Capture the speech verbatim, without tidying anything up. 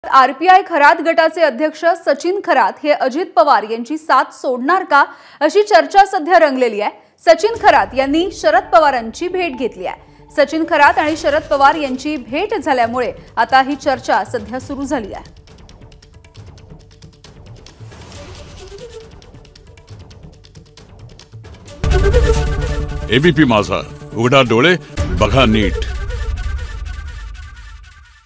RPI Kharat गटाचे अध्यक्ष सचिन खरात हे अजित पवार यांची साथ सोडणार का अशी चर्चा सध्या रंगलेली आहे। सचिन खरात यांनी शरद पवारांची भेट घेतली आहे। सचिन खरात आणि शरद पवार यांची भेट झाल्यामुळे आता ही चर्चा सध्या सुरू झाली आहे। एबीपी माझा, उघडा डोळे बघा नीट।